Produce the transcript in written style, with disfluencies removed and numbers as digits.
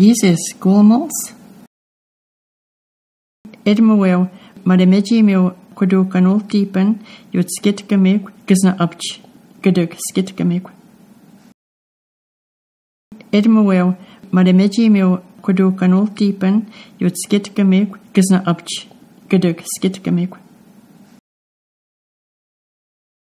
Jesus Gomals. Edmewel, Madamegi mil Kodu Kanul Tipen, Yut Skitkamik, Gizna Upch, Geduk Skitkamik. Edmewel, Madamegi mil Kodu Kanul Tipen, Yut Skitkamik, Gizna Upch, Geduk Skitkamik.